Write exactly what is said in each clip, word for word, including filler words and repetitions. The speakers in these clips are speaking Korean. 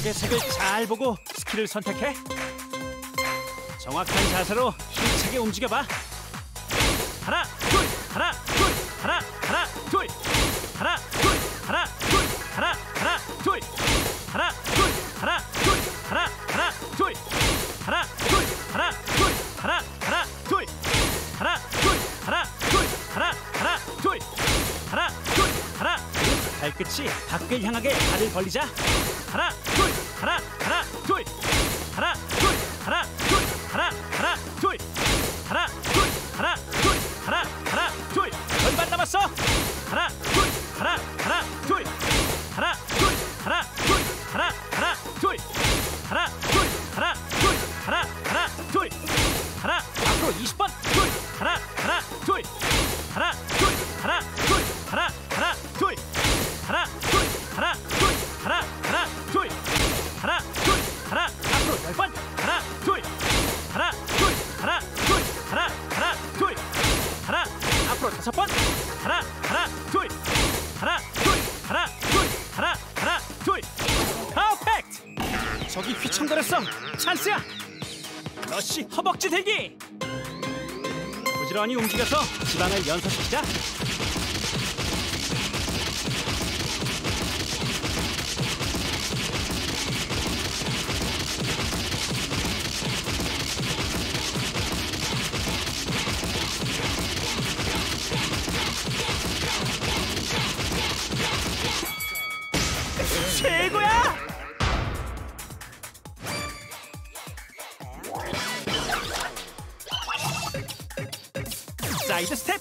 적의 색을 잘 보고 스킬을 선택해. 정확한 자세로 힘차게 움직여봐. 하나, 둘, 하나, 둘, 하나, 하나, 둘, 하나, 둘, 하나, 둘, 하나, 하나, 둘, 하나, 둘, 하나, 둘, 하나, 하나, 둘, 하나, 둘, 하나, 둘, 하나, 하나, 둘, 하나, 둘, 하나, 둘, 하나, 하나, 둘, 하나, 둘, 하나. 발끝이 밖을 향하게 발을 벌리자. 하나, 둘, 하나, 하나, 둘, 하나, 둘, 하나, 둘, 하나, 하나, 둘, 하나, 둘, 하나, 둘, 하나, 하나, 둘. 절반 남았어. 하나, 둘, 하나, 하나, 둘, 하나, 둘, 하나, 둘, 하나, 하나, 둘, 하나, 둘, 하나, 둘, 하나, 하나, 둘, 하나. 앞으로 이십 번. 둘, 하나, 하나, 둘, 하나, 둘, 하나, 둘, 하나, 하나, 둘, 하나, 둘, 하나, 둘, 하나, 하나, 둘, 하나, 둘, 하나. 앞으로 열 번. 하나, 둘, 하나, 둘, 하나, 둘, 하나, 하나, 둘, 하나. 앞으로 다섯 번. 하나, 하나, 둘, 하나, 둘, 하나, 둘, 하나, 하나, 둘. 퍼펙트! 저기 휘청거렸어. 찬스야. 러쉬 허벅지 들기. 부지런히 움직여서 지방을 연소시키자. 최고야! 사이드 스텝!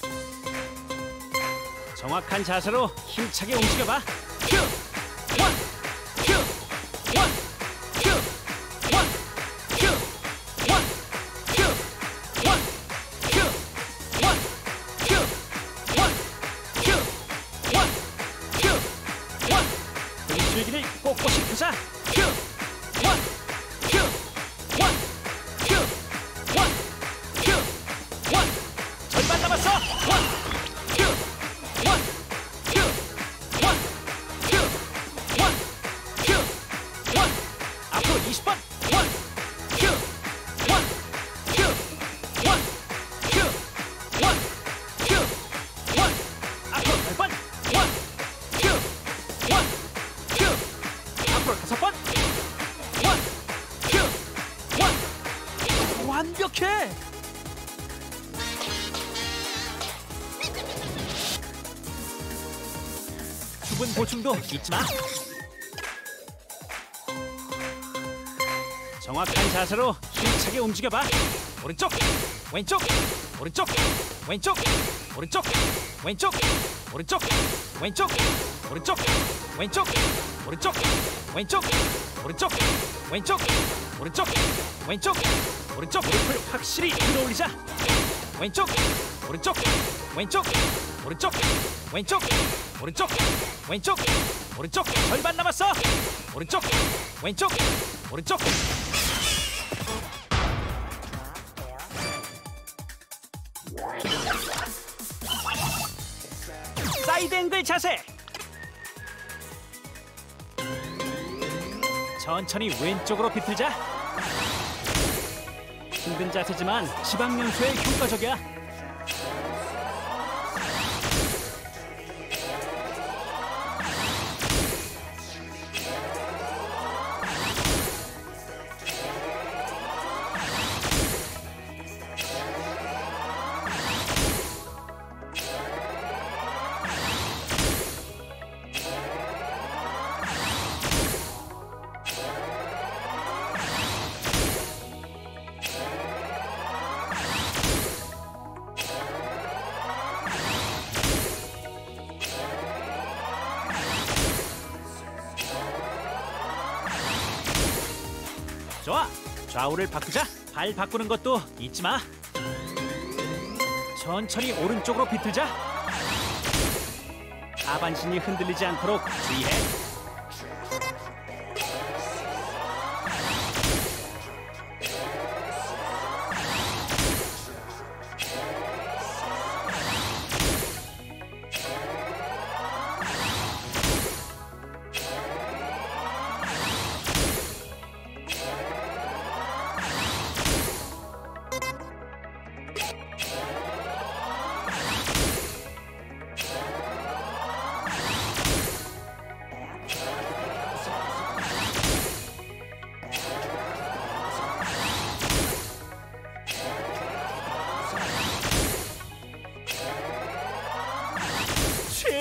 정확한 자세로 힘차게 움직여봐. 큐! 원! 큐! 원! 큐! 원! 큐! 원! 큐! 원! 큐! 원! 큐! 원! 큐! 원! 큐! 원! 등줄기를 꼿꼿이 펴자. 큐! 원! 큐! 원! 큐! 원! 큐! 원! 절반 남았어. 원! 큐! 원! 큐! 원! 큐! 원! 큐! 원! 앞으로 이십 번. 원! 큐! 원! 큐! 원! 큐! 원! 큐! 원! 앞으로 열 번. 원! 큐! 원! 큐! 앞으로 다섯 번. 원! 큐! 원! 완벽해! 수분 보충도 잊지 마. 정확한 자세로 힘차게 움직여봐. 오른쪽, 왼쪽, 오른쪽, 왼쪽, 오른쪽, 왼쪽, 오른쪽, 왼쪽, 오른쪽, 왼쪽, 오른쪽, 왼쪽, 오른쪽, 왼쪽, 오른쪽, 왼쪽, 오른쪽. 무릎을 확실히 들어올리자. 왼쪽, 오른쪽, 왼쪽, 오른쪽, 왼쪽, 오른쪽, 왼쪽, 오른쪽. 절반 남았어. 오른쪽, 왼쪽, 오른쪽. 사이드 앵글 자세. 천천히 왼쪽으로 비틀자. 힘든 자세지만 지방 연소에 효과적이야. 좋아! 좌우를 바꾸자. 발 바꾸는 것도 잊지 마. 천천히 오른쪽으로 비틀자. 하반신이 흔들리지 않도록 주의해.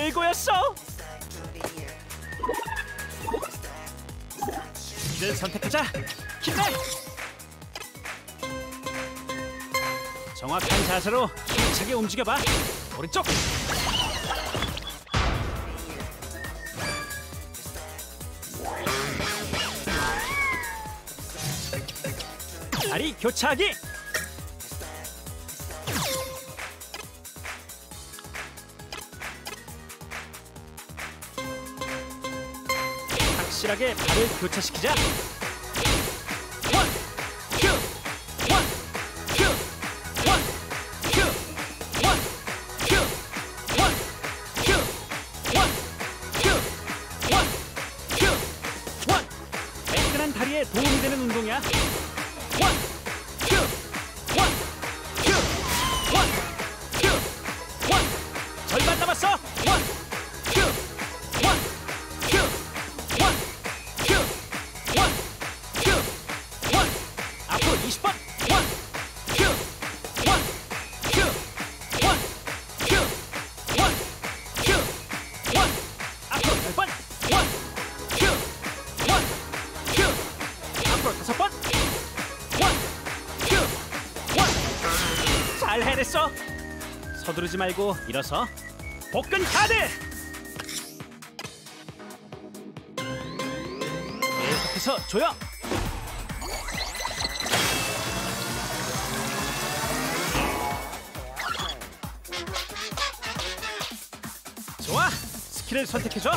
최고였어. 이를 선택하자. 힘내. 정확한 자세로 힘차게 움직여봐. 오른쪽. 다리 교차하기. 확실하게 발을 교차시키자. 원, 투, 원, 투, 원, 투, 원, 투, 원, 투, 원, 투, 원, 투, 원. 매끈한 다리에 도움이 되는 운동이야. 원, 투, 원, 투, 원, 투, 원. 절반 남았어. 원, 투, 원, 투, 원, 투, 원, 투, 원. 앞으로 이십 번. 원, 투, 원, 투, 원, 투, 원, 투, 원. 앞으로 열 번. 원, 투, 원, 투. 앞으로 다섯 번. 원, 투, 원. 잘 해냈어. 서두르지 말고 일어서 복근 카드. 계속해서 조여. 좋아. 스킬을 선택해줘.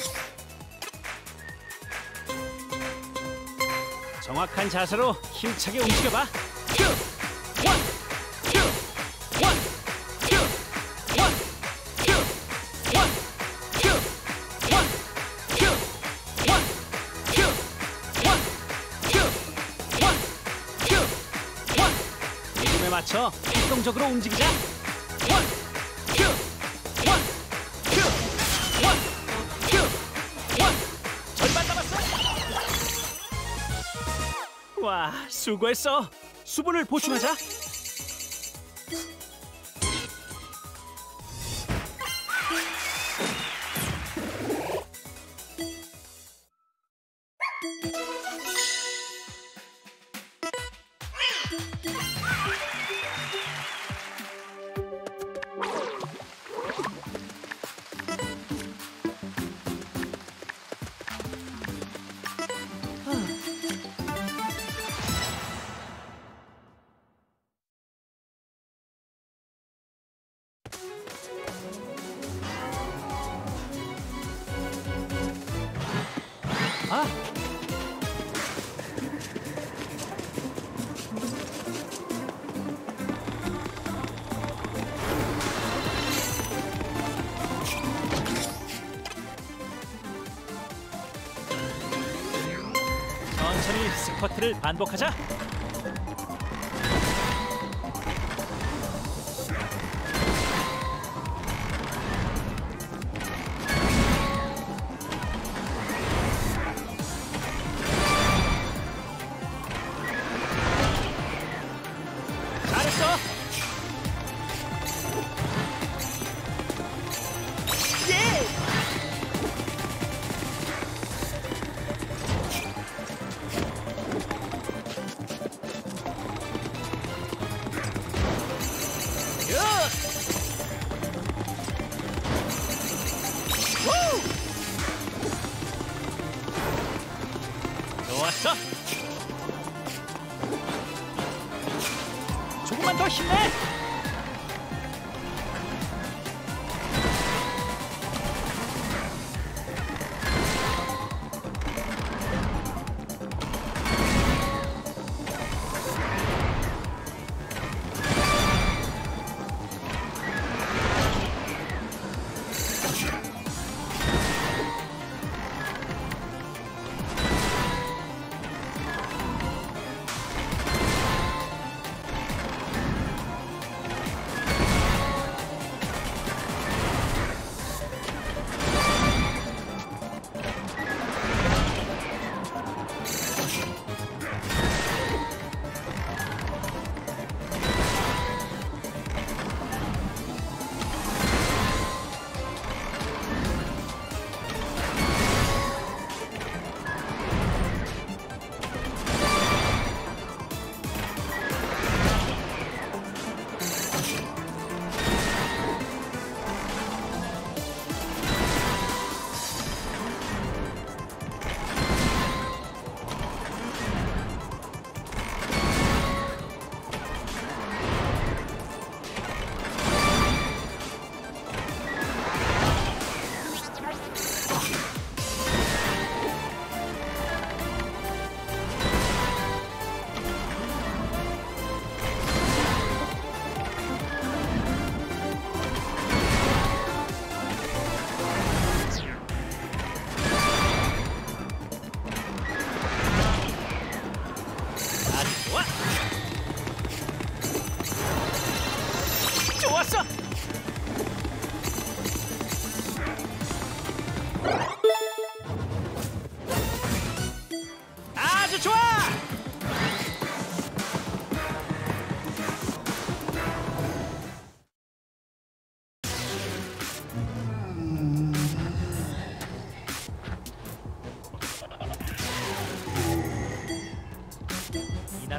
정확한 자세로 힘차게 움직여봐. 투, 원, 투, 원, 투, 원, 투, 원, 투, 원, 투, 원, 투, 원, 투, 원, 투, 원. 리듬에 맞춰 활동적으로 움직이자. 원, 투, 원, 투, 원, 투, 원. 절반 남았어. 와, 수고했어. 수분을 보충하자. 아. 천천히 스쿼트를 반복하자. 잘했어. 예! 좋았어. 조금만 더 힘내.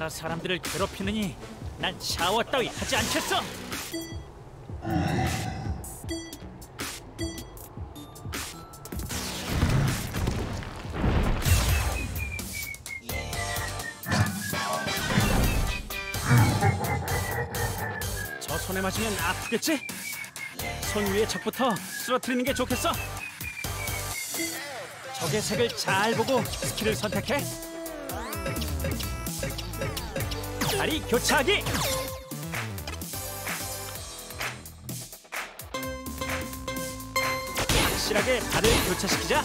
나라 사람들을 괴롭히느니 난 샤워 따위 하지 않겠어. 저 손에 맞으면 아프겠지? 손 위에 적부터 쓰러뜨리는 게 좋겠어. 적의 색을 잘 보고 스킬을 선택해. 다리 교차하기. 확실하게 발을 교차시키자.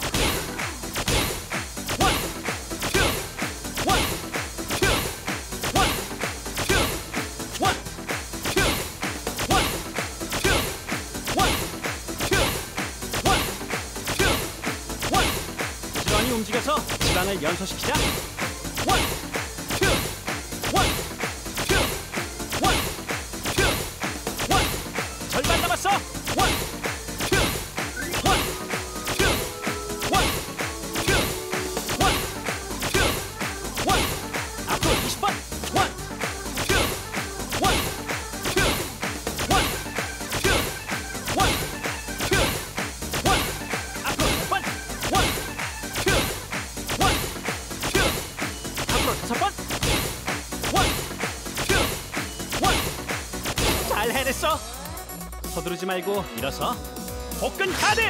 원, 투, 원, 투, 원, 투, 원, 투, 원, 투, 원, 투, 원, 투, 원. 부지런히 움직여서 지방을 연소시키자. 원, 투, 원, 투, 원, 투, 원. 절반 남았어. 원, 투, 원, 투, 원, 투, 원, 투, 원. 앞으로 이십 번. 원, 투, 원, 투, 원, 투, 원, 투, 원. 앞으로 세 번. 원, 투, 원, 투. 앞으로 다섯 번. 원, 투, 원. 잘 해냈어. 서두르지 말고 일어서 복근 카드.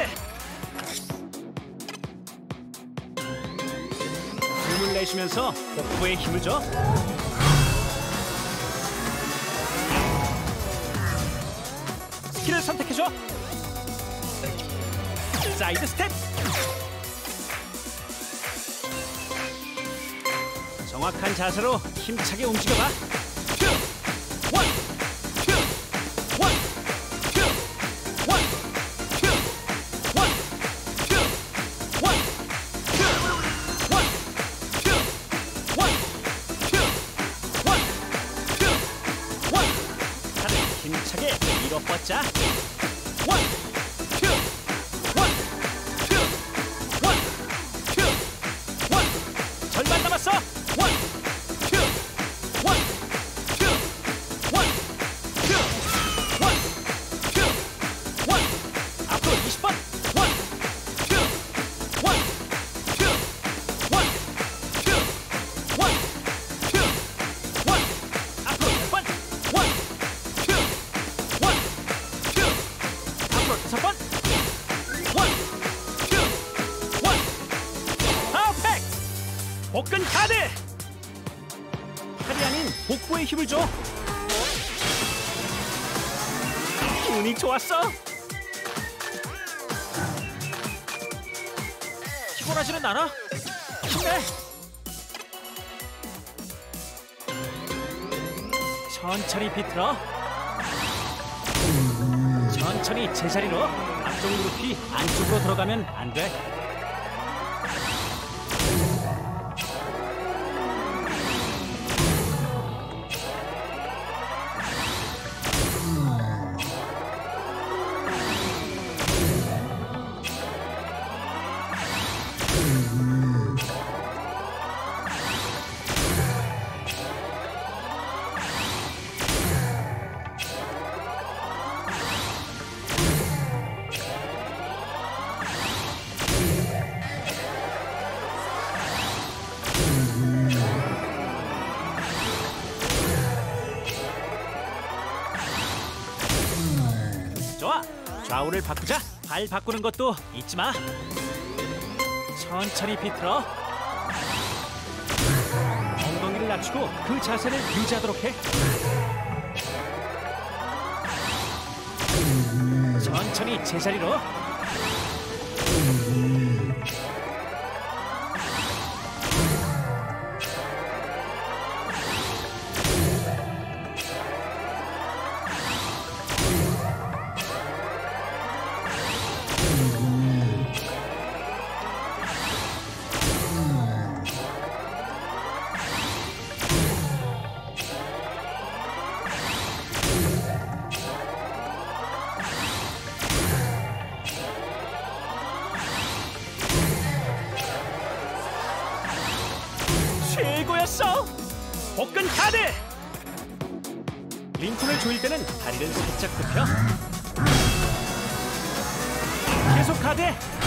숨을 내쉬면서 복부에 힘을 줘. 스킬을 선택해줘. 사이드 스텝. 정확한 자세로 힘차게 움직여봐. 투, 원, 투, 원, 투, 원, 투, 원, 투, 원, 투, 원, 투, 원, 투, 원, 투, 원. 팔을 힘차게 위로 뻗자. 원, 투, 원, 투, 원, 투, 원. 절반 남았어. 원, 투, 원, 투, 원, 투, 원, 투, 원. 앞으로 이십 번. 원, 투, 원, 투, 원, 투, 원, 투, 원. 앞으로 열 번. 원, 투, 원, 투. 앞으로 다섯 번. 원, 투, 원. 퍼펙트! 복근 카드! 팔이 아닌 복부에 힘을 줘. 운이 좋았어. 피곤하지는 않아? 힘내. 천천히 비틀어. 천천히 제자리로. 앞쪽 무릎이 안쪽으로 들어가면 안 돼. 좋아. 좌우를 바꾸자. 발 바꾸는 것도 잊지 마. 천천히 비틀어. 엉덩이를 낮추고 그 자세를 유지하도록 해. 천천히 제자리로. 최고였어. 복근 카드. 링콘을 조일 때는 다리를 살짝 굽혀. 계속 카드.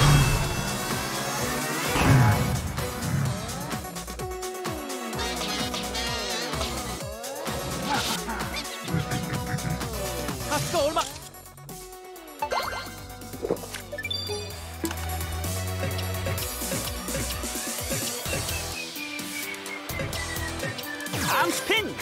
가스가 얼마? 다음 스핀.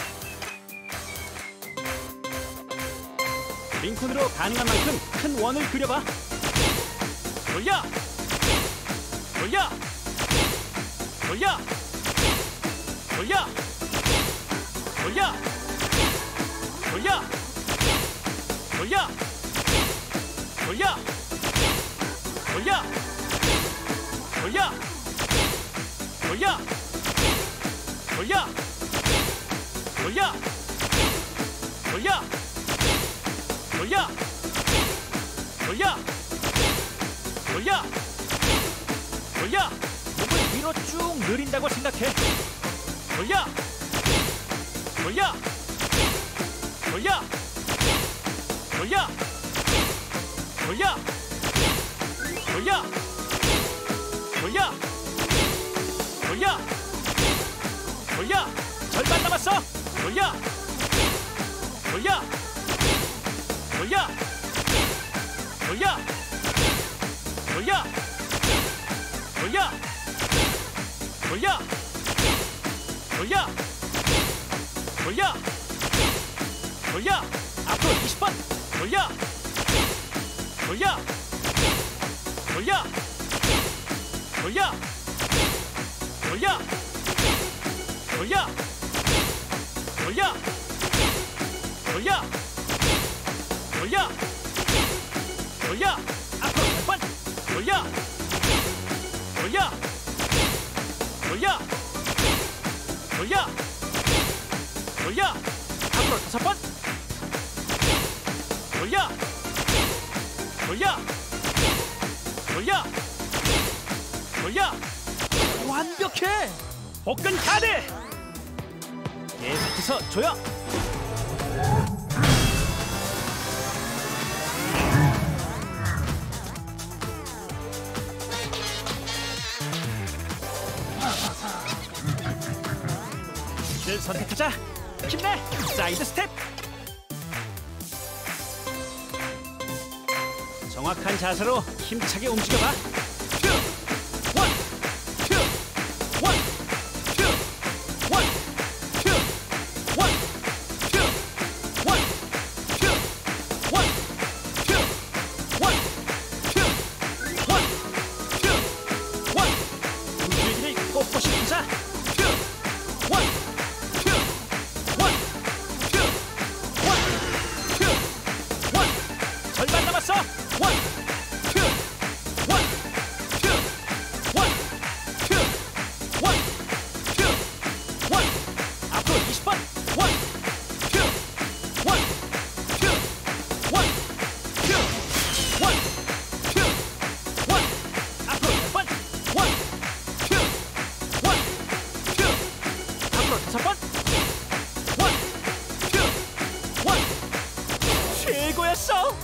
링콘으로 가능한 만큼 큰 원을 그려봐. 돌려. 돌려. 돌려. 돌려. 돌려. 돌려. 돌려. 돌려. 돌려. 돌려. 돌려. 돌려. 돌려. 돌려. 돌려. 돌려. 돌려. 돌려. 몸을 위로 쭉 늘린다고 생각해. 돌려. 돌려. 돌려. 돌려. 돌려. 돌려. 돌려. 돌려. 돌려. 절반 남았어. 돌려. 돌려. 돌려. 돌려. 돌려. 돌려. 돌려. 돌려. 돌려. 돌려. 앞으로 이십 번. 돌려. 돌려. 돌려. 돌려. 돌려. 돌려. 돌려. 돌려. 돌려. 돌려. 앞으로 백 번. 돌려. 돌려. 돌려. 돌려. 돌려. 앞으로 다섯 번. 돌려. 돌려. 돌려. 돌려. 완벽해. 복근 카드. 계속해서 조여. 를 선택하자. 힘내. 사이드 스텝. 정확한 자세로 힘차게 움직여봐. 투, 원, 투, 원, 투, 원, 투, 원, 투, 원, 투, 원, 투, 원, 투, 원, 투, 원. 움직이기를 꼿꼿이 하자. 투, 원, 투, 원, 투, 원, 투, 원. 절반 남았어. 원, 투, 원, 투, 원, 투, 원, 투, 원. 앞으로 이십 번. 원, 투, 원, 투, 원, 투, 원, 투, 원. 앞으로 백 번. 원, 투, 원, 투. 앞으로 다섯 번. 원, 투, 원. 최고였어.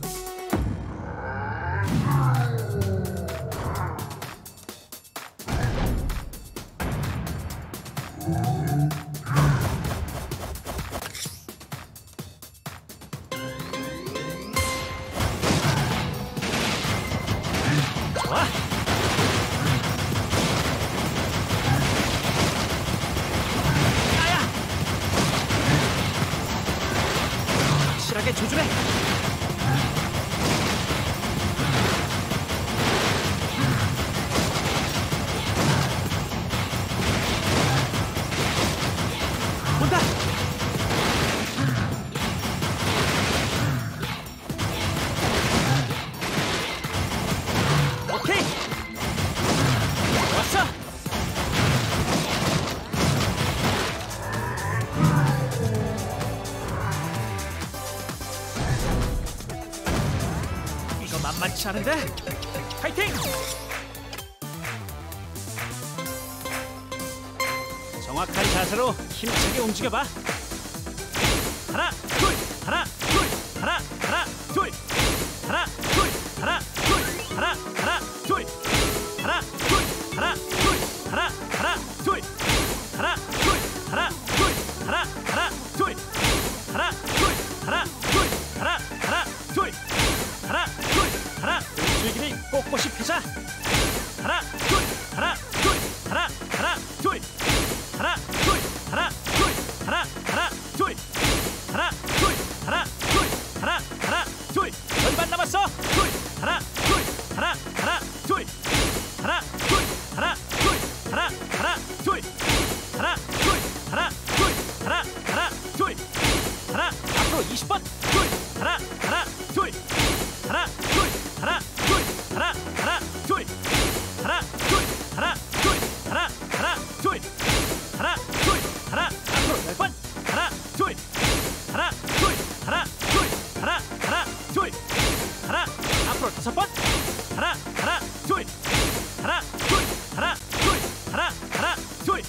좋아. 나야. 확실하게 조준해. 온다. 오케이. 왔어. 이거 만만치 않은데? 파이팅! 정확한 자세로 힘차게 움직여봐. 하나, 둘, 하나, 둘, 하나, 하나, 둘, 하나, 둘, 하나, 둘, 하나, 하나, 둘, 하나, 둘, 하나, 둘, 하나, 하나, 둘, 하나, 둘, 하나, 둘, 하나, 하나, 둘, 하나, 둘, 하나, 둘, 하나, 하나, 둘, 하나, 둘, 하나. 줄기를 꼿꼿이 펴자. 하나, 둘, 하나, 둘, 하나, 하나, 둘, 하나, 둘, 하나, 둘, 하나, 하나, 둘, 하나, 둘, 하나, 둘, 하나, 하나, 둘. 절반 남았어. 둘, 하나, 둘, 하나, 하나, 둘, 하나, 둘, 하나, 둘, 하나, 하나, 둘, 하나, 둘, 하나, 둘, 하나, 하나, 둘, 하나. 앞으로 이십 번. 둘, 하나, 하나, 둘, 하나, 둘, 하나, 둘, 하나, 하나, 둘, 하나, 둘, 하나, 둘, 하나, 하나, 둘, 하나, 둘, 하나. 앞으로 열 번. 하나, 둘, 하나, 둘, 하나, 둘, 하나, 하나, 둘, 하나. 앞으로 다섯 번. 하나, 하나, 둘, 하나, 둘, 하나, 둘, 하나, 하나, 둘.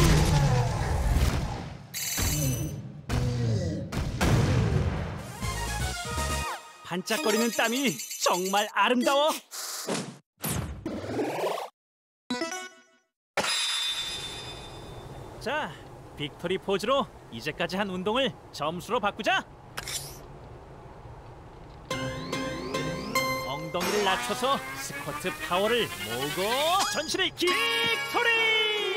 반짝거리는 땀이 정말 아름다워. 자, 빅토리 포즈로 이제까지 한 운동을 점수로 바꾸자. 엉덩이를 낮춰서 스쿼트 파워를 모으고 전신을 빅토리!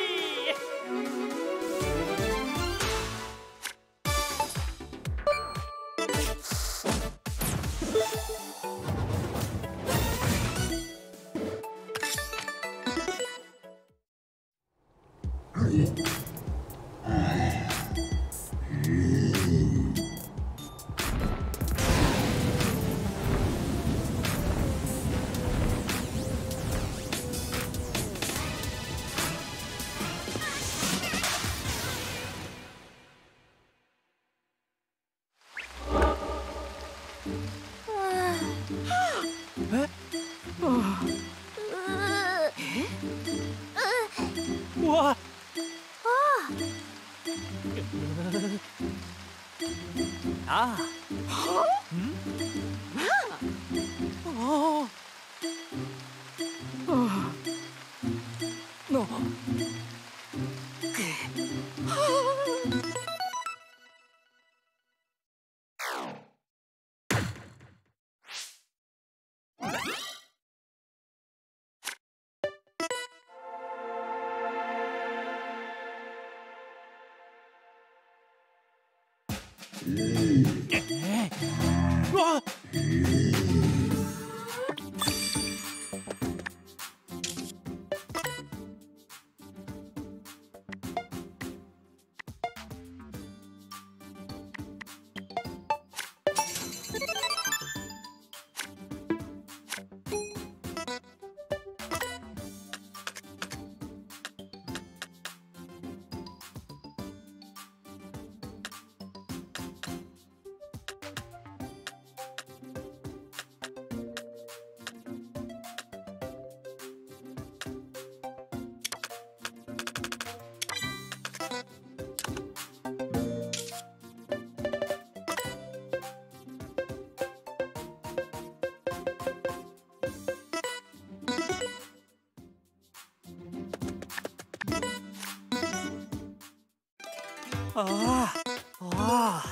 우와! 아. 음? 어. 어. 너. 와! 아, 와.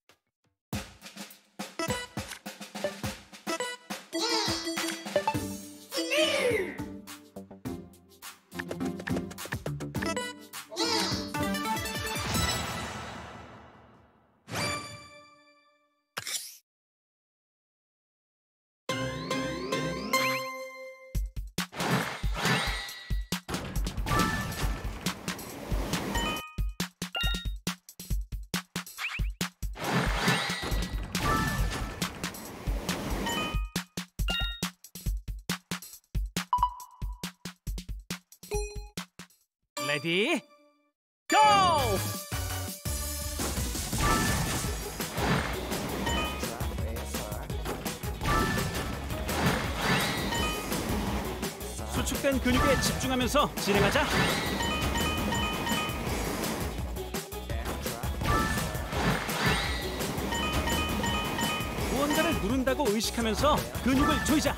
레디 고! 수축된 근육에 집중하면서 진행하자. 힘들다고 의식하면서 근육을 조이자.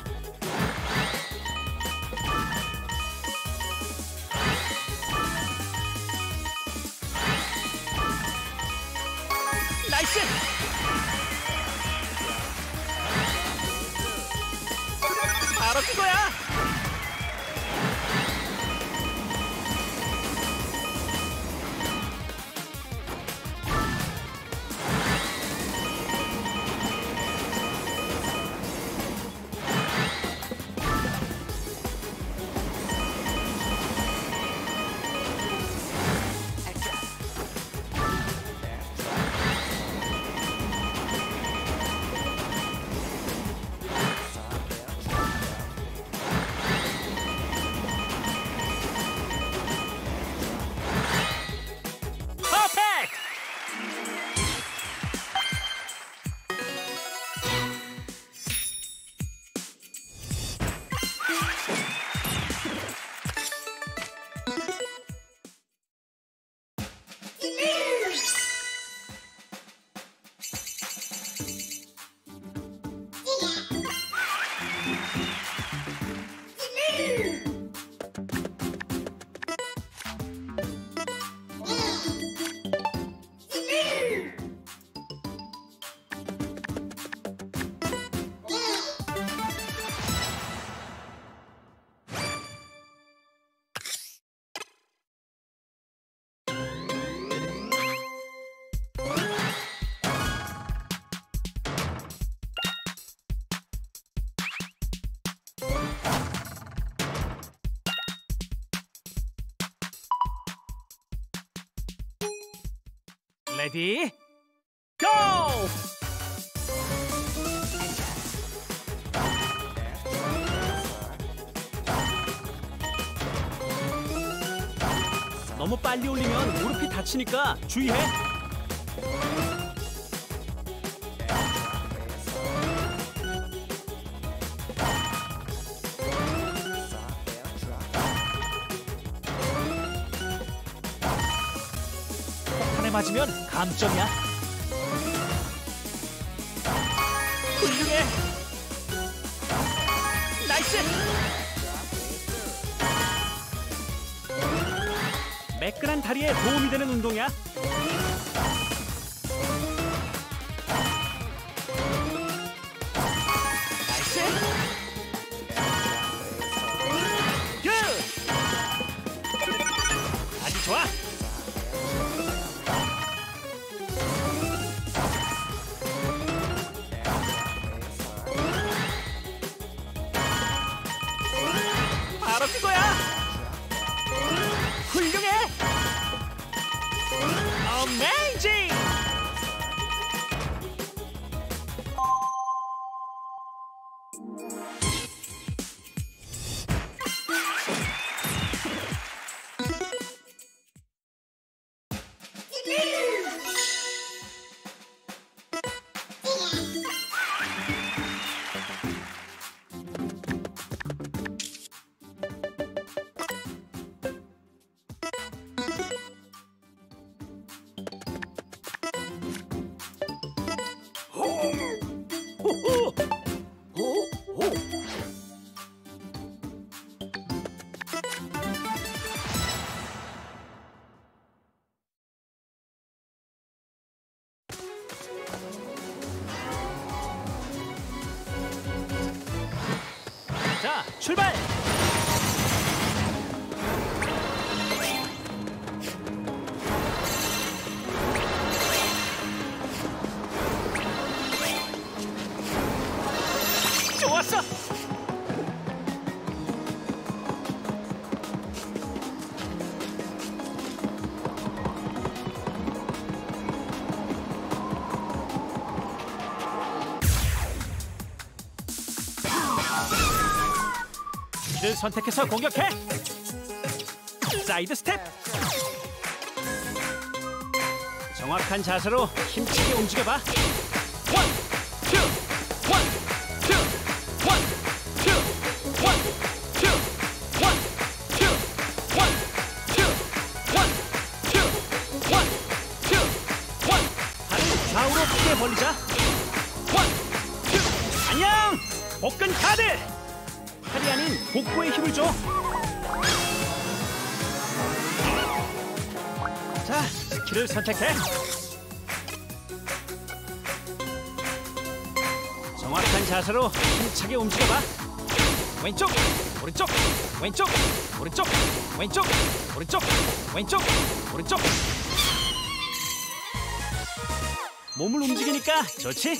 나이스! 바로 그거야! 레디 고! 너무 빨리 올리면 무릎이 다치니까 주의해. 폭탄에 맞으면 감점이야. 훌륭해. 나이스. 매끈한 다리에 도움이 되는 운동이야. 나이스. 굿. 아주 좋아. 바로 그거야. 훌륭해. 어메이징. 자, 출발! 좋았어! 를 선택해서 공격해! 사이드 스텝! 정확한 자세로 힘차게 움직여봐! 원, 투, 원, 투, 원, 투, 원, 투, 원, 투, 원, 투, 원, 투, 원, 투, 원. 발을 좌우로 크게 벌리자! 원, 투, 복근 카드. 팔이 아닌 복부에 힘을 줘. 자, 스킬을 선택해. 정확한 자세로 힘차게 움직여봐. 왼쪽, 오른쪽, 왼쪽, 오른쪽, 왼쪽, 오른쪽, 왼쪽, 오른쪽. 몸을 움직이니까 좋지?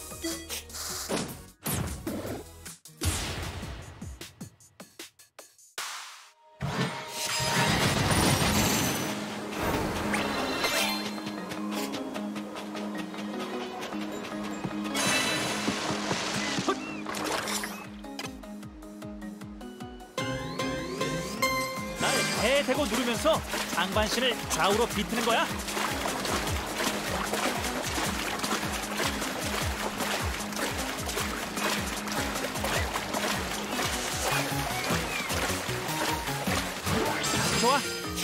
날 배에 대고 누르면서 상반신을 좌우로 비트는 거야. 좋아.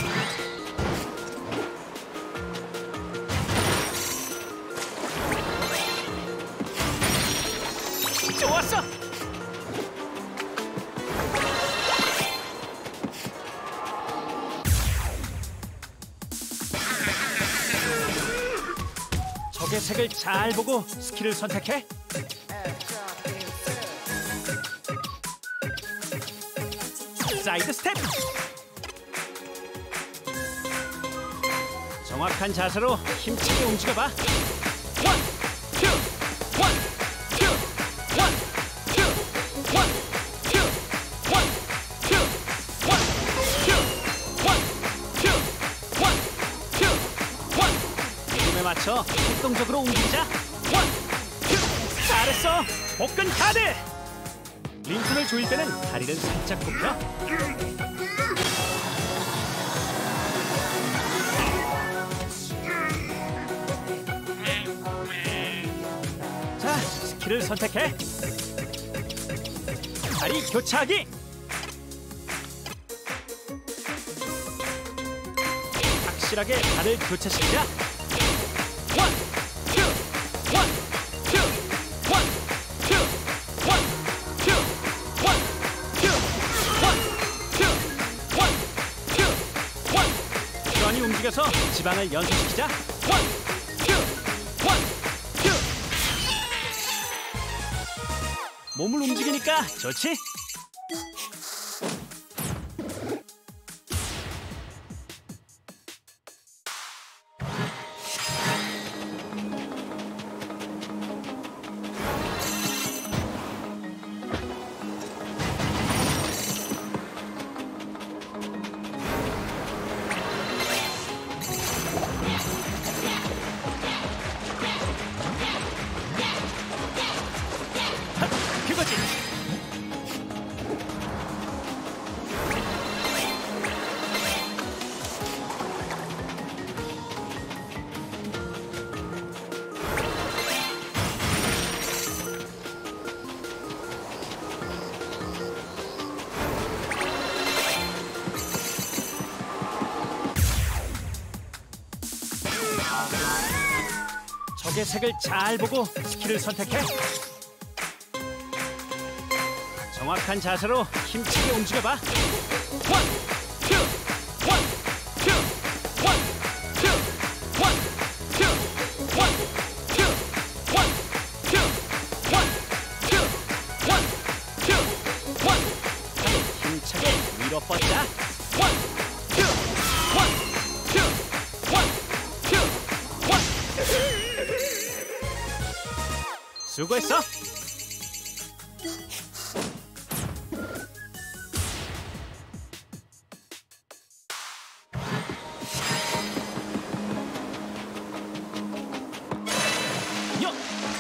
좋았어. 적의 색을 잘 보고 스킬을 선택해. 사이드 스텝. 정확한 자세로 힘차게 움직여봐. 원, 투, 원, 투, 원, 투, 원, 투, 원, 투, 원, 투, 원, 투, 원, 투, 원. 리듬에 맞춰 활동적으로 움직이자. 원, 투. 잘했어. 복근 카드. 링턴을 조일 때는 다리를 살짝 굽혀. 자, 스킬을 선택해. 다리 교차하기. 확실하게 발을 교차시키자. 원, 투, 원, 투, 원, 투, 원, 투, 원, 투, 원, 투, 원, 투, 원. 부지런히 움직여서 지방을 연소시키자. 원, 투, 원, 투. 몸을 움직이니까 좋지? 그거지. 적의 색을 잘 보고 스킬을 선택해. 정확한 자세로 힘차게 움직여봐. 원, 투, 원, 투, 원, 투, 원, 투, 원, 투, 원, 투, 원, 투, 원, 투, 원. 다리 힘차게 위로 뻗자. 원, 투, 원, 투, 원, 투, 원. 수고했어. 요!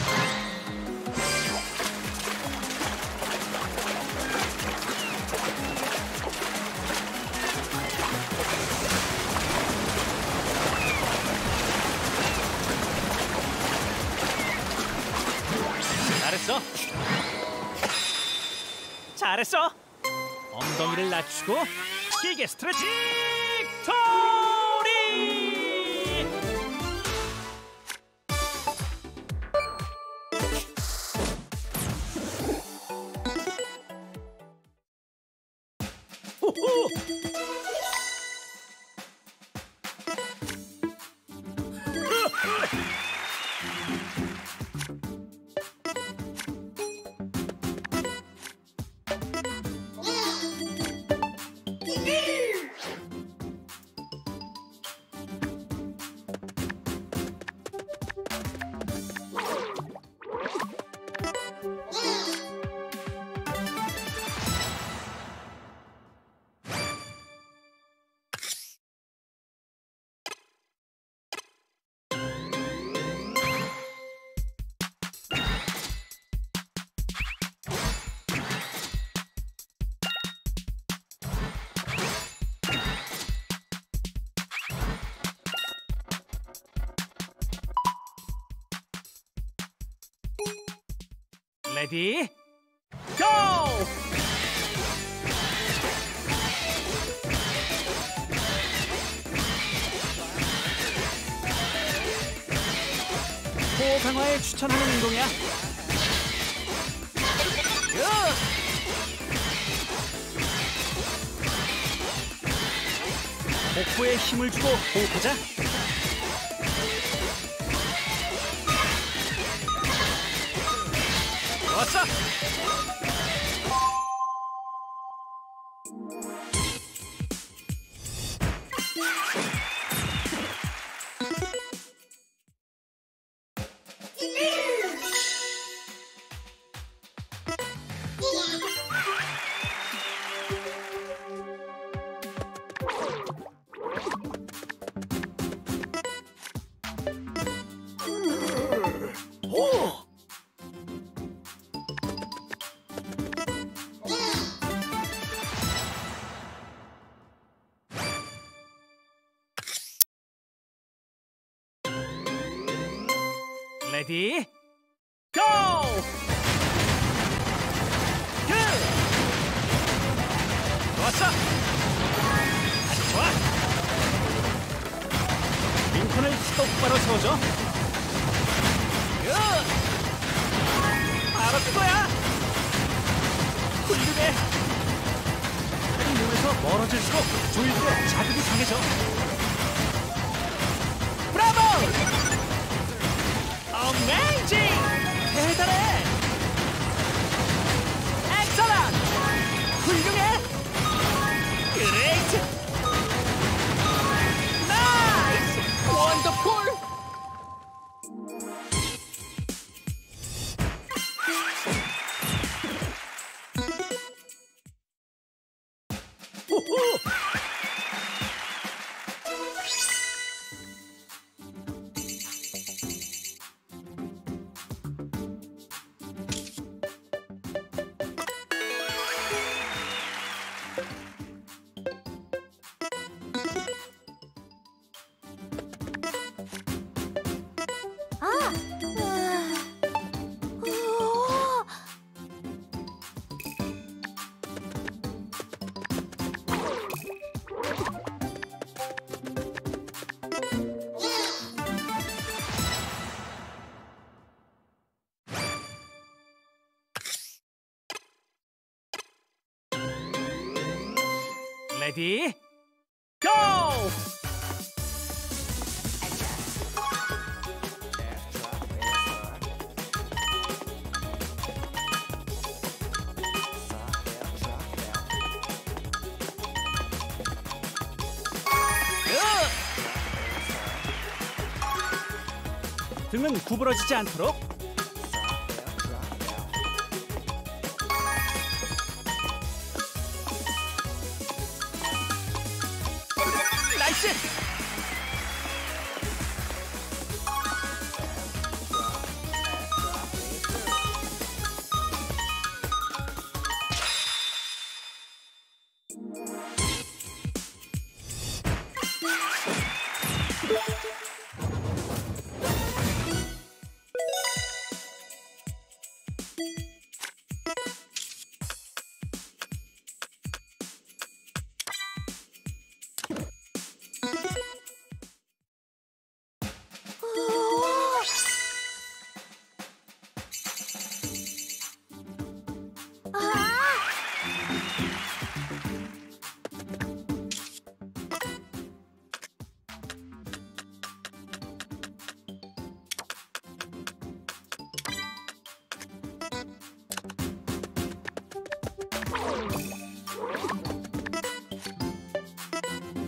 잘했어. 잘했어. 엉덩이를 낮추고 길게 스트레칭 토리. 호호! 레디 고! 호흡 강화에 추천하는 운동이야. 복부에 힘을 주고 호흡하자. 왔어! 오! 레디 고! 그! 좋았어! 아주 좋아! 링컨을 똑바로 세워줘. 그! 바로 그거야! 훌륭해! 팔이 몸에서 멀어질수록 조일기에 자극이 강해져. 브라보! 어메이징! 대단해! 엑셀런트! 훌륭해! 그레이트! 나이스! 원더풀! 호호! 레디 고! 등은 구부러지지 않도록. 나이스!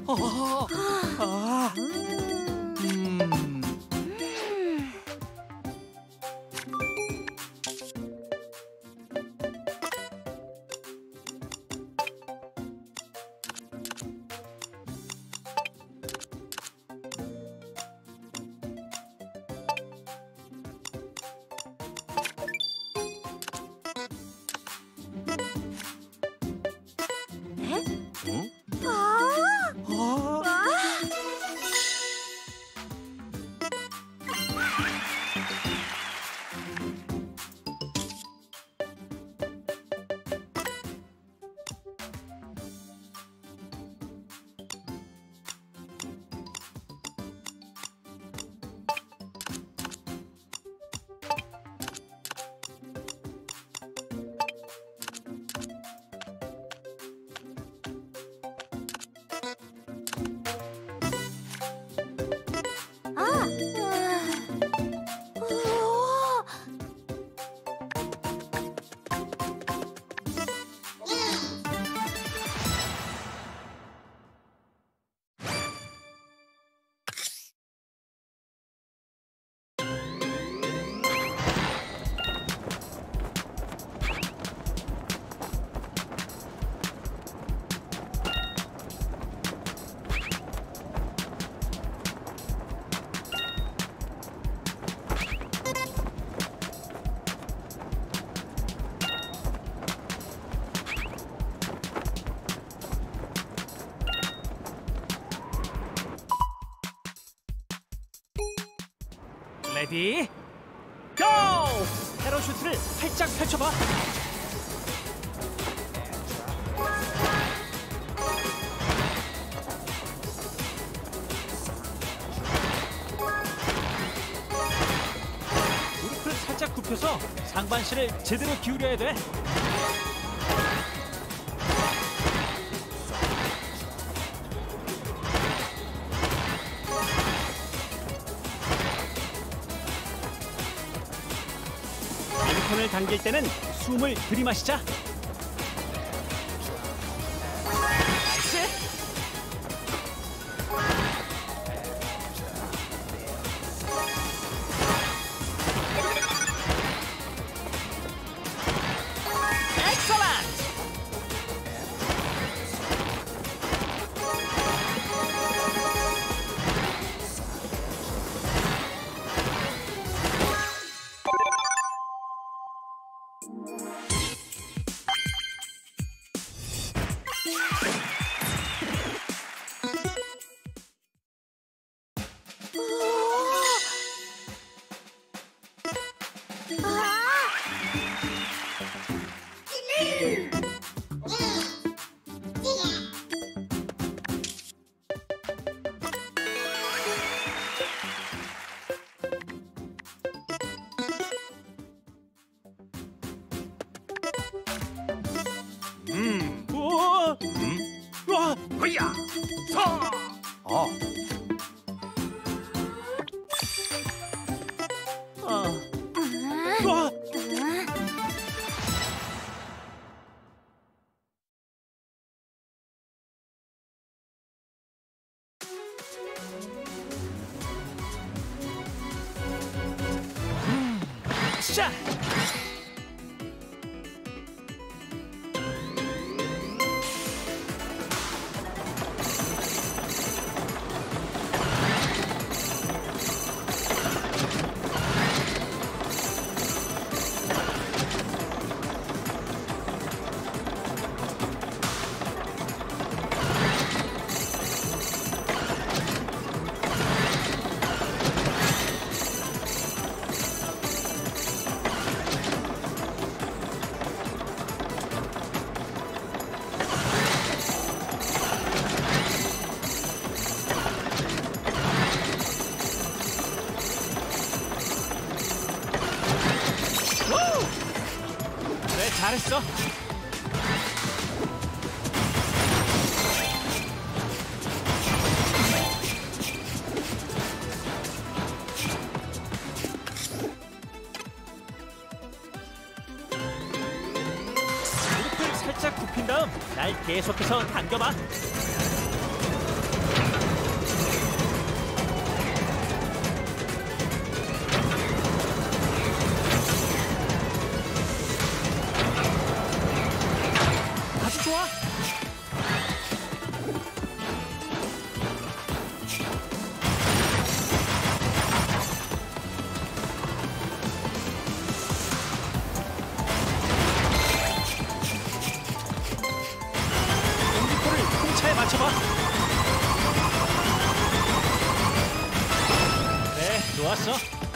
아, 아, 음. 레디 고! 패러슈트를 활짝 펼쳐봐. 무릎을 살짝 굽혀서 상반신을 제대로 기울여야 돼. 손을 당길 때는 숨을 들이마시자. 나이스! 엑셀런트! 음, 우와, 음, 우와, 허야, 서, 어, 어, 우와. 음, 자. 그래, 잘했어. 무릎을 살짝 굽힌 다음 날 계속해서 당겨봐. 좋았어.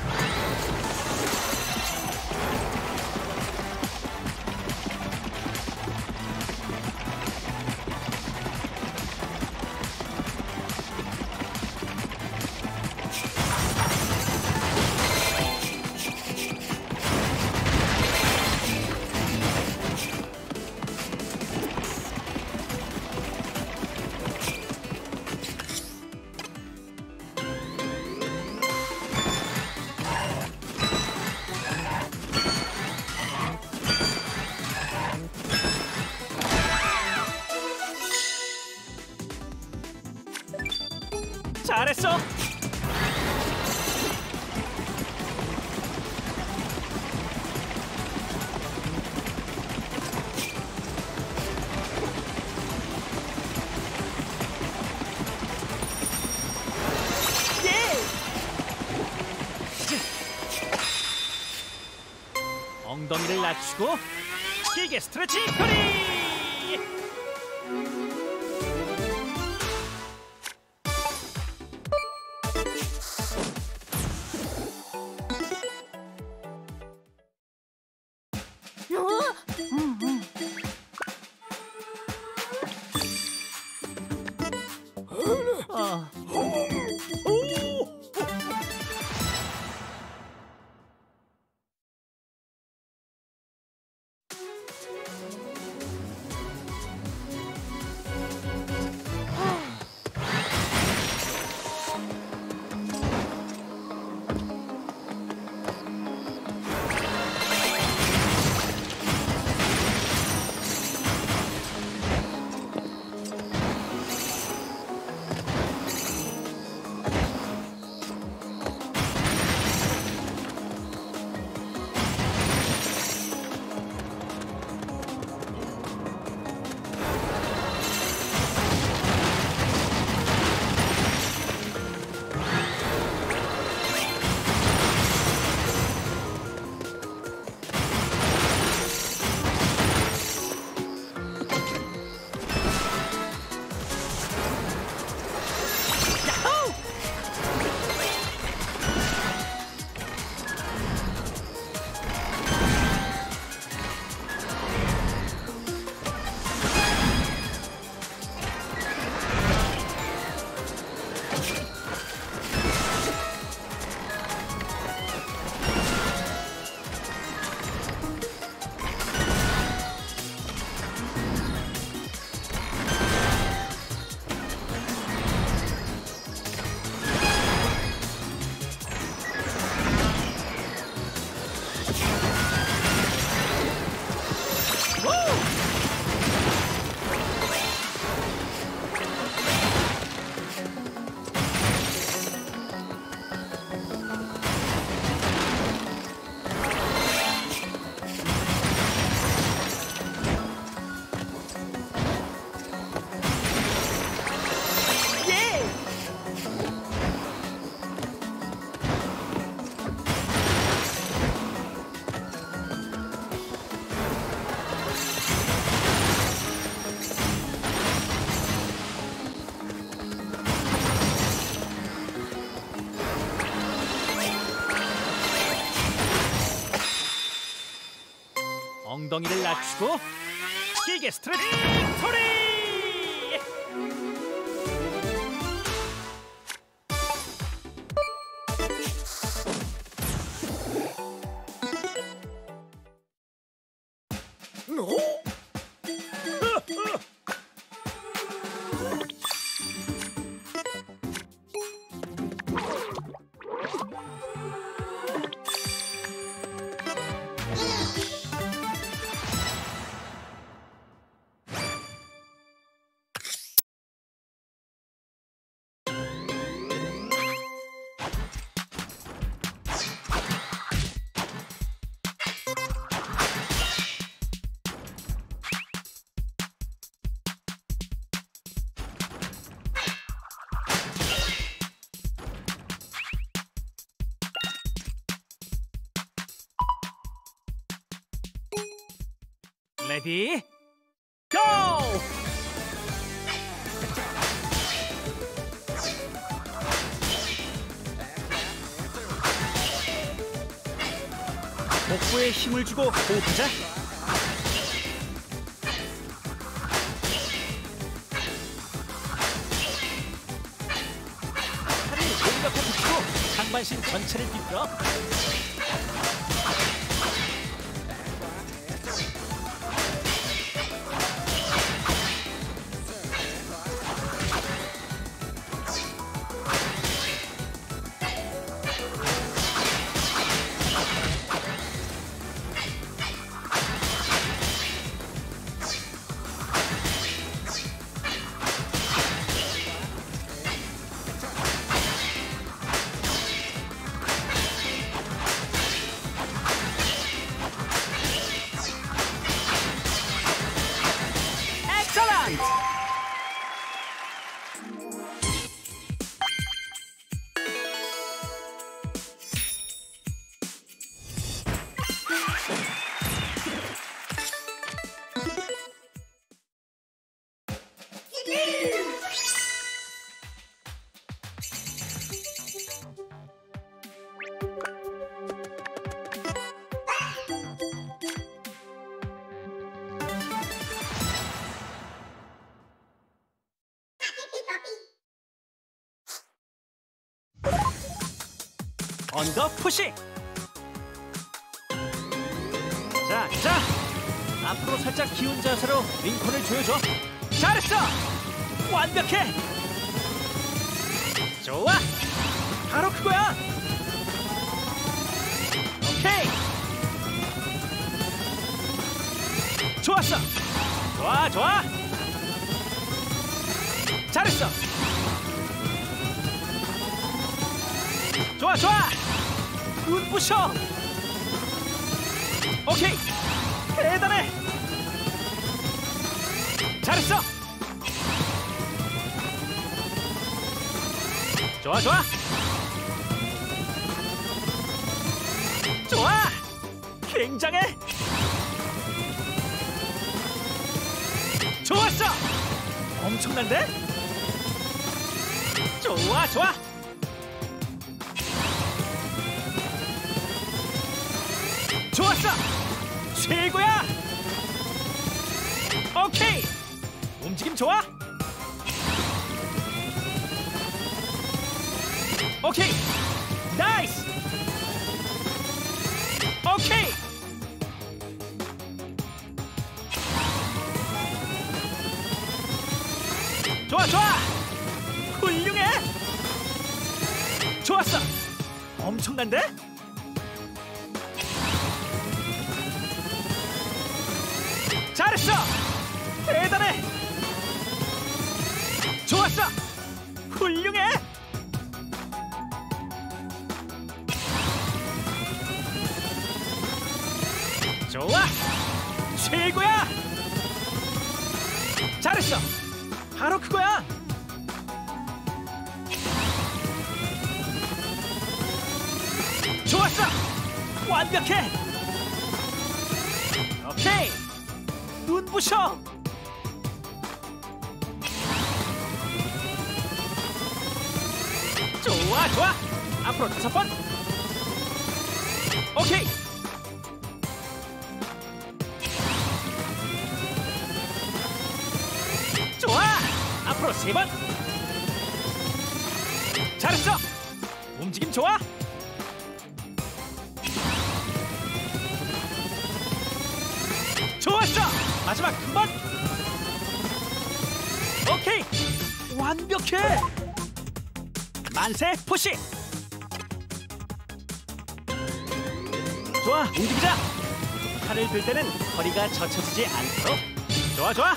잘했어. 예! 엉덩이를 낮추고 길게 스트레칭 허리. 아. 엉덩이를 낮추고 길게 스트레칭 소리. 레디 고! 복부에 힘을 주고 호흡하자. 팔을 몸 옆에 붙이고 상반신 전체를 비틀어. 언더 푸시. 자, 자. 앞으로 살짝 기운 자세로 링컨을 조여줘. 잘했어. 완벽해. 좋아. 바로 그거야. 오케이. 좋았어. 좋아, 좋아. 잘했어. 좋아, 좋아. 눈부셔. 오케이. 대단해. 잘했어. 좋아, 좋아. 좋아. 굉장해. 좋았어. 엄청난데? 좋아, 좋아. 좋았어. 최고야. 오케이. 움직임 좋아. 오케이. 나이스. 오케이. 좋아, 좋아. 훌륭해. 좋았어. 엄청난데? 잘했어. 대단해. 좋았어. 훌륭해. 좋아. 최고야. 잘했어. 바로 그거야. 좋았어. 완벽해. 오케이. 눈부셔. 좋아, 좋아. 앞으로 다섯 번. 오케이. 좋아. 앞으로 세 번. 잘했어. 움직임 좋아. 좋았어. 마지막 한 번. 오케이. 완벽해. 만세 푸시. 좋아. 움직이자. 팔을 들 때는 허리가 젖혀지지 않도록. 좋아, 좋아.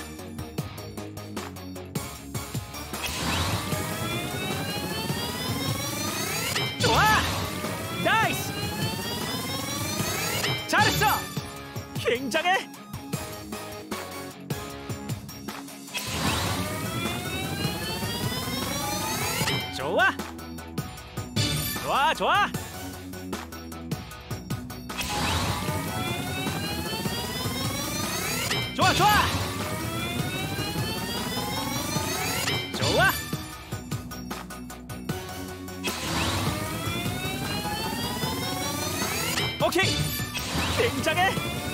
좋아. 나이스. 잘했어. 굉장해. 좋아. 좋아, 좋아. 좋아, 좋아. 좋아. 오케이. 굉장해.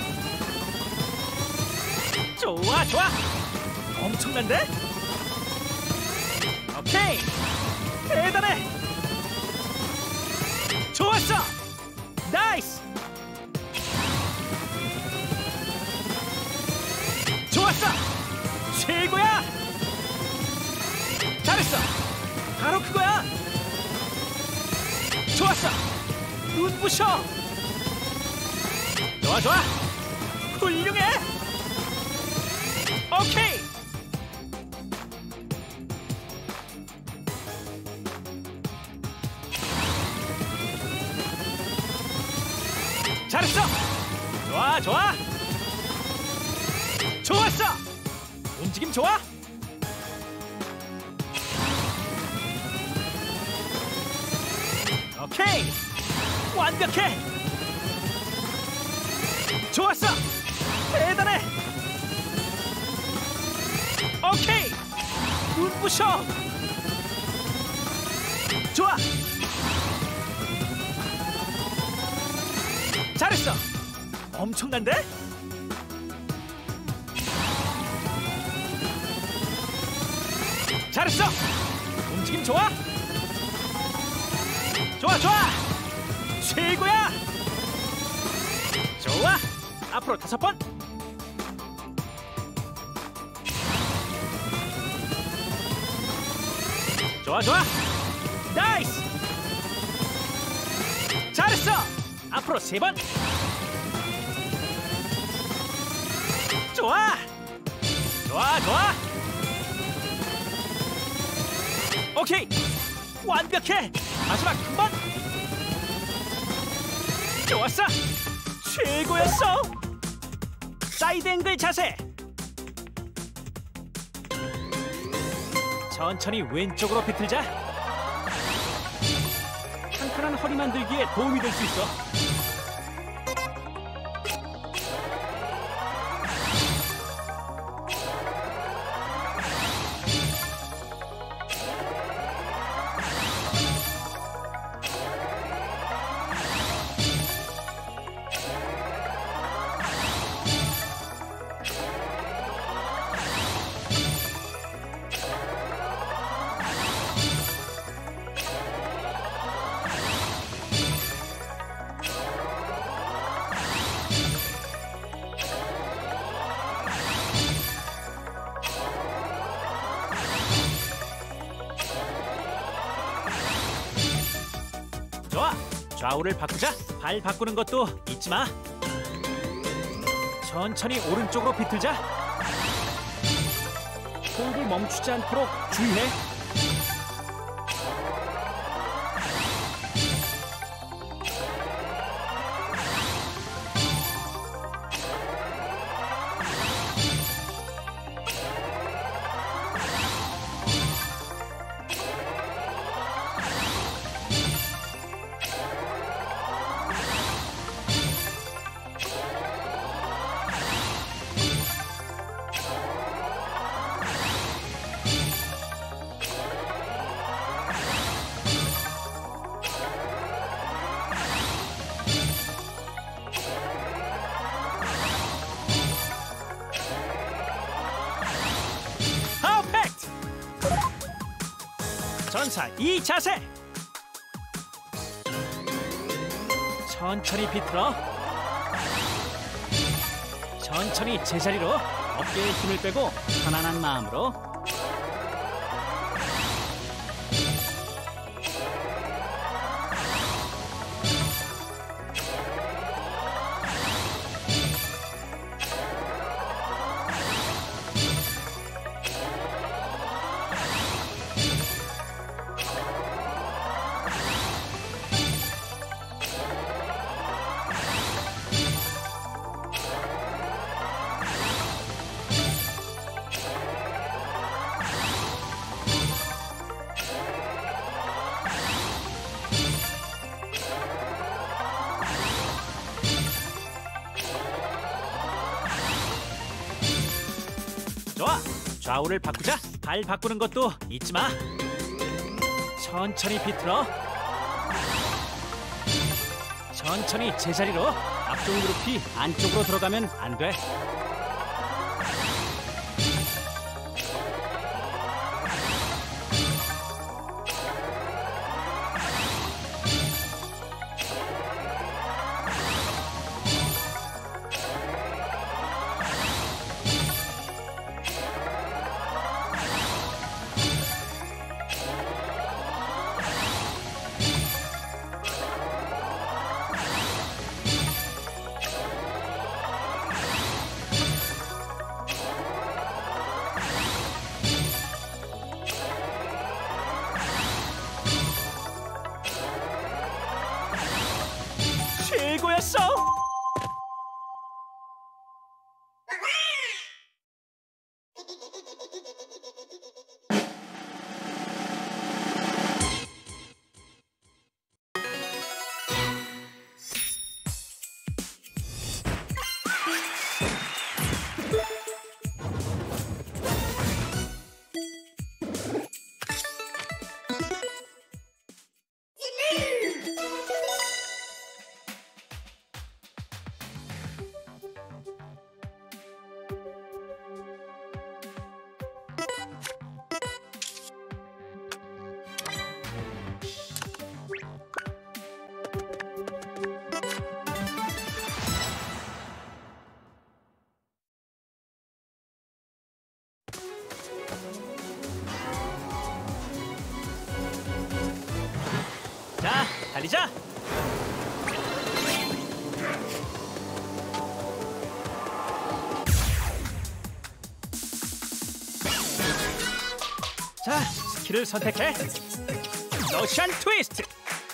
좋아 좋아. 엄청난데? 오케이. 대단해. 좋았어. 나이스. 좋았어. 최고야. 잘했어. 바로 그거야. 좋았어. 눈부셔. 좋아 좋아. 훌륭해. 오케이. 잘했어. 좋아 좋아. 좋았어. 움직임 좋아. 오케이. 완벽해. 좋았어. 대단해. 오케이. 눈부셔. 좋아. 잘했어. 엄청난데? 잘했어. 움직임 좋아. 좋아 좋아. 최고야. 좋아. 앞으로 다섯 번. 좋아 좋아. 나이스. 잘했어. 앞으로 세 번. 좋아. 좋아 좋아. 오케이. 완벽해. 마지막 한 번. 좋았어. 최고였어. 사이드 앵글 자세. 천천히 왼쪽으로 비틀자. 탄탄한 허리 만들기에 도움이 될 수 있어. 좋아. 좌우를 바꾸자. 발 바꾸는 것도 잊지 마. 천천히 오른쪽으로 비틀자. 호흡을 멈추지 않도록 주의해. 전사 이 자세. 천천히 비틀어. 천천히 제자리로. 어깨에 힘을 빼고 편안한 마음으로. 좋아. 좌우를 바꾸자. 발 바꾸는 것도 잊지 마. 천천히 비틀어. 천천히 제자리로. 앞쪽 무릎이 안쪽으로 들어가면 안 돼. 최고였어! 자, 달리자! 자, 스킬을 선택해! 러시안 트위스트!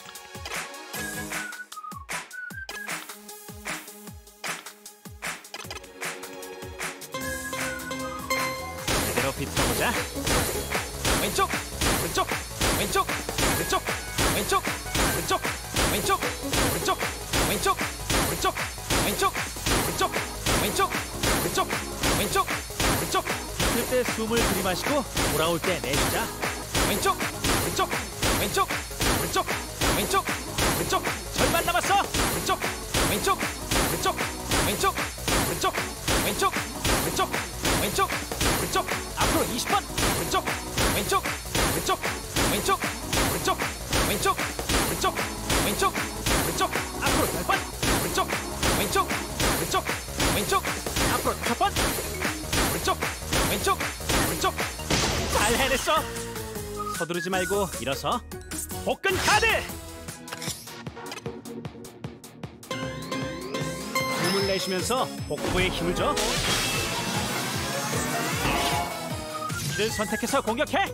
제대로 비틀어보자! 왼쪽! 오른쪽! 왼쪽! 오른쪽! 왼쪽! 오른쪽! 왼쪽! 오른쪽! 왼쪽! 오른쪽! 왼쪽! 오른쪽! 왼쪽! 오른쪽! 왼쪽! 오른쪽! 비틀 때 숨을 들이마시고 돌아올 때 내쉬자. 왼쪽! 오른쪽! 왼쪽! 오른쪽! 왼쪽! 오른쪽! 절반 남았어! 오른쪽! 왼쪽! 오른쪽! 왼쪽! 오른쪽! 왼쪽! 오른쪽! 왼쪽! 오른쪽! 앞으로 이십 번! 오른쪽! 왼쪽! 오른쪽! 왼쪽! 오른쪽! 왼쪽! 오른쪽! 왼쪽! 오른쪽! 앞으로 열 번! 오른쪽! 왼쪽! 오른쪽! 왼쪽! 앞으로 다섯 번! 오른쪽! 왼쪽! 오른쪽! 잘 해냈어! 서두르지 말고 일어서 복근 카드! 숨을 내쉬면서 복부에 힘을 줘. 를 선택해서 공격해!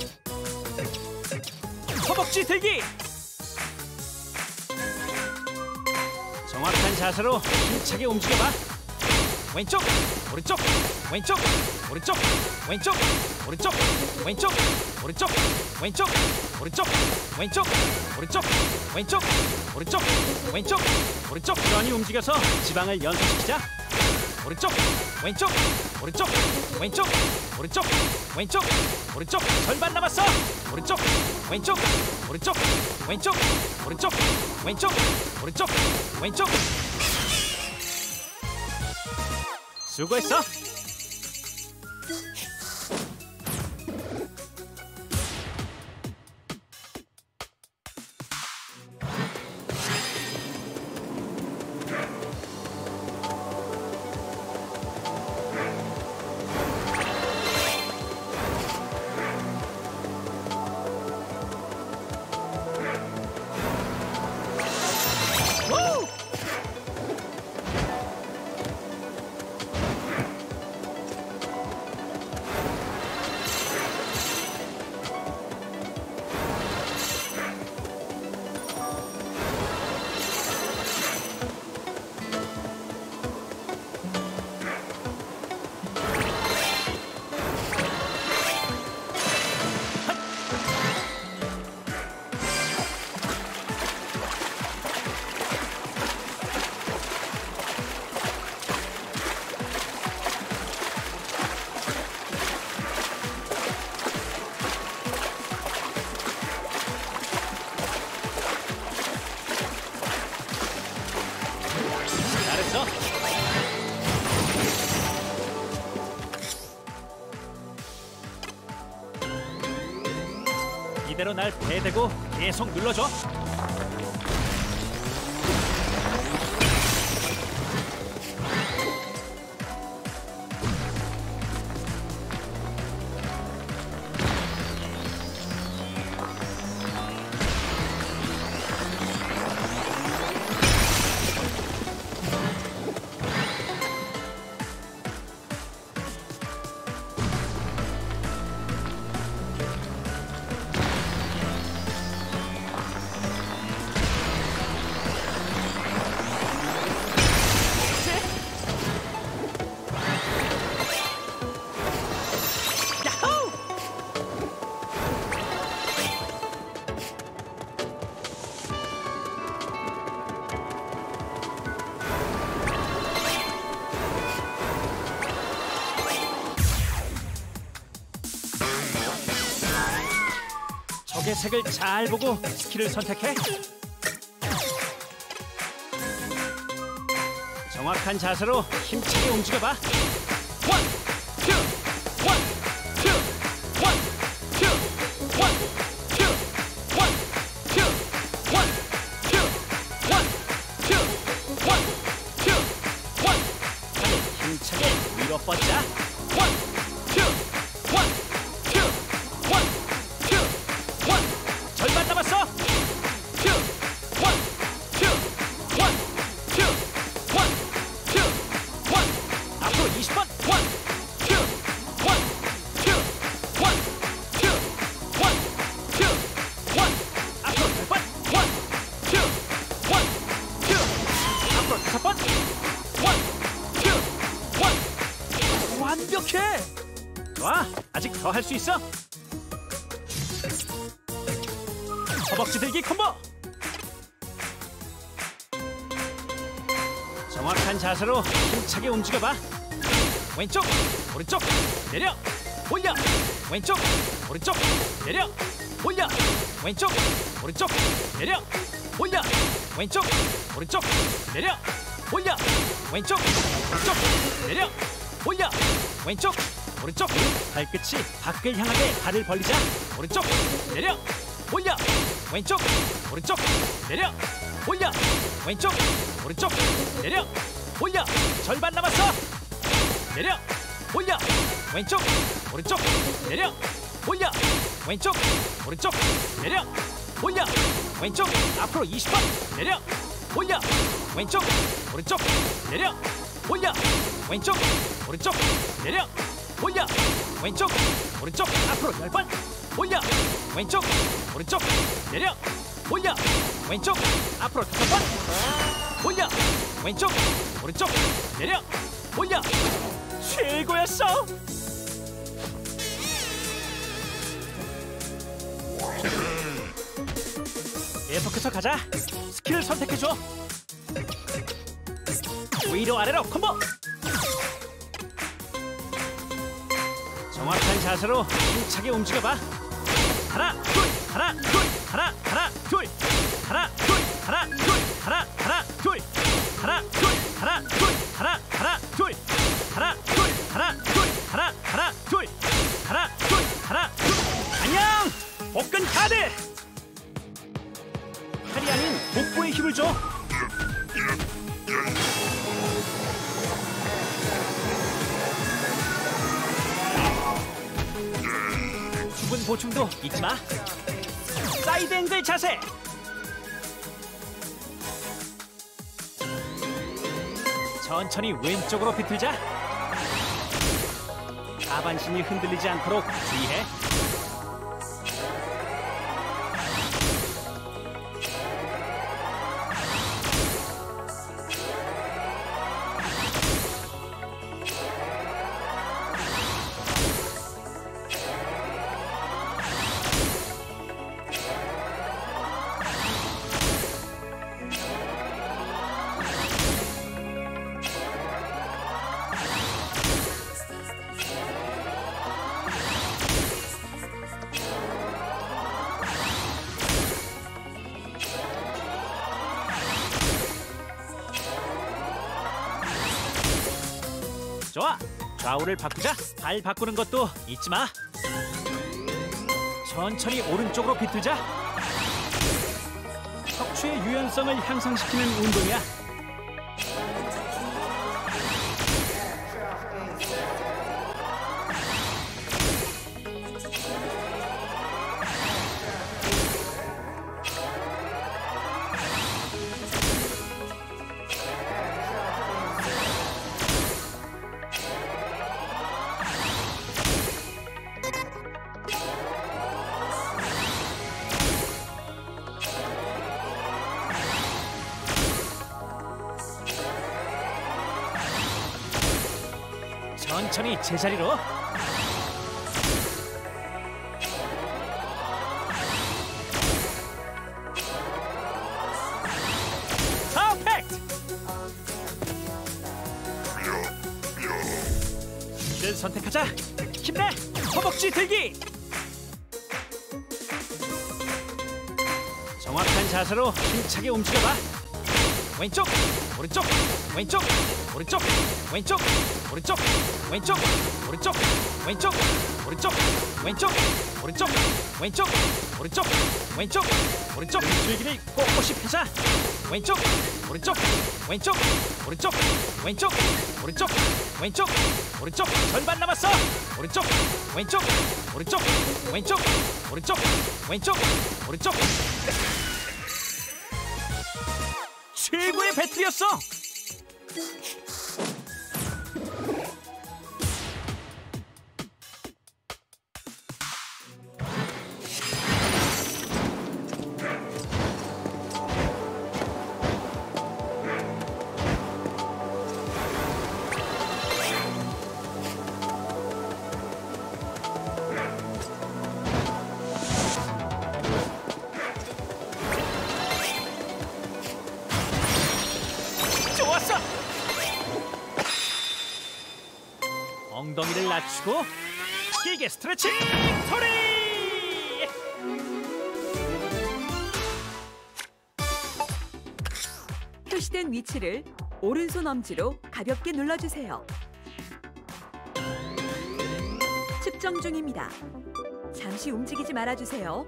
허벅지 들기! 정확한 자세로 힘차게 움직여봐. 왼쪽, 오른쪽, 왼쪽, 오른쪽, 왼쪽, 오른쪽, 왼쪽, 오른쪽, 왼쪽, 오른쪽, 왼쪽, 오른쪽, 왼쪽, 오른쪽, 왼쪽, 오른쪽. 부지런히 움직여서 지방을 연소시키자. 오른쪽, 왼쪽, 오른쪽, 왼쪽, 오른쪽, 왼쪽, 오른쪽. 절반 남았어. 오른쪽, 왼쪽, 오른쪽, 왼쪽, 오른쪽, 왼쪽, 오른쪽, 왼쪽. 수고했어. 그대로 날 배대고 계속 눌러줘. 적의 색을 잘 보고 스킬을 선택해. 정확한 자세로 힘차게 움직여봐. 원, 투, 원, 투, 원, 투, 원, 투, 원, 투, 원, 투, 원, 투, 원, 투, 원. 다리 힘차게 위로 뻗자. 원, 투, 원, 투, 원, 투, 원. 절반 남았어. 투, 원, 투, 원, 투, 원, 투, 원. 앞으로 이십 번. 원, 투, 원, 투, 원, 투, 원, 투, 원. 앞으로 열 번. 원, 투, 원, 투. 앞으로 다섯 번. 원, 투, 원. 완벽해. 좋아. 아직 더 할 수 있어. 허벅지 들기 콤보. 정확한 자세로 힘차게 움직여봐. 왼쪽, 오른쪽, 내려, 올려. 왼쪽, 오른쪽, 내려, 올려. 왼쪽, 오른쪽, 내려, 올려. 왼쪽, 오른쪽, 내려, 올려. 왼쪽, 오른쪽, 내려, 올려. 왼쪽, 오른쪽. 발끝이 밖을 향하게 발을 벌리자. 오른쪽, 내려, 올려. 왼쪽, 오른쪽, 내려, 올려. 왼쪽, 오른쪽, 내려, 올려. 절반 남았어. 내려, 올려. 왼쪽, 오른쪽, 내려, 올려. 왼쪽, 오른쪽, 내려, 올려. 왼쪽, 앞으로 이십 번. 내려, 올려. 왼쪽, 오른쪽, 내려, 올려. 왼쪽, 오른쪽, 내려, 올려. 왼쪽, 오른쪽, 앞으로 열 번. 올려. 왼쪽, 오른쪽, 내려, 올려. 왼쪽, 앞으로 다섯 번. 올려. 왼쪽, 오른쪽, 내려, 올려. 최고였어. 계속해서 가자. 스킬을 선택해줘. 위로 아래로 콤보. 정확한 자세로 힘차게 움직여봐. 하나, 둘, 하나, 둘, 하나, 하나, 둘, 하나, 둘, 하나, 둘, 하나, 하나, 둘, 하나, 둘, 하나, 둘, 하나, 하나, 둘, 하나, 둘, 하나, 둘, 하나, 하나, 둘, 하나, 둘, 하나, 둘. 안녕! 복근 카드! 팔이 아닌 복부에 힘을 줘. 수분 보충도 잊지 마. 사이드 앵글 자세. 천천히 왼쪽으로 비틀자. 하반신이 흔들리지 않도록 주의해. 좋아. 좌우를 바꾸자. 발 바꾸는 것도 잊지 마. 천천히 오른쪽으로 비틀자. 척추의 유연성을 향상시키는 운동이야. 천천히 제자리로. 퍼펙트. 길을 선택하자. 힘내. 허벅지 들기. 정확한 자세로 힘차게 움직여봐. 왼쪽, 오른쪽, 왼쪽, 오른쪽, 왼쪽, 오른쪽, 왼쪽, 오른쪽, 왼쪽, 오른쪽, 왼쪽, 오른쪽, 왼쪽, 오른쪽, 왼쪽, 오른쪽. 줄기를 꼿꼿이 펴자. 왼쪽, 오른쪽, 왼쪽, 오른쪽, 왼쪽, 오른쪽, 왼쪽, 오른쪽. 절반 남았어. 오른쪽, 왼쪽, 오른쪽, 왼쪽, 오른쪽, 왼쪽, 오른쪽. 최고의 배틀이었어. 좋았어. 엉덩이를 낮추고 길게 스트레칭. 소리. 표시된 위치를 오른손 엄지로 가볍게 눌러주세요. 측정 중입니다. 잠시 움직이지 말아주세요.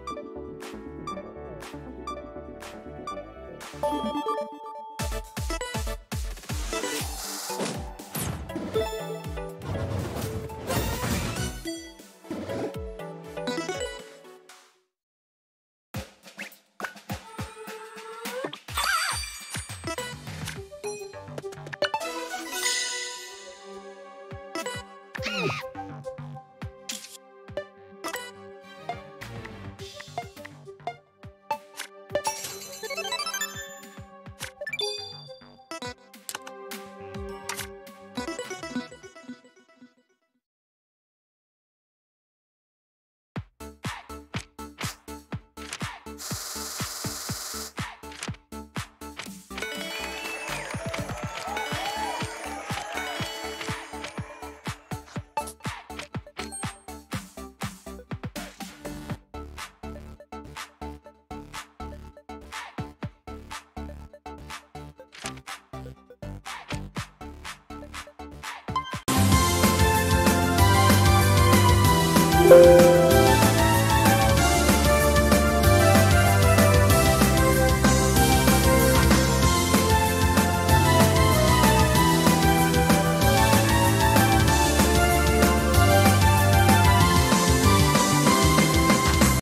you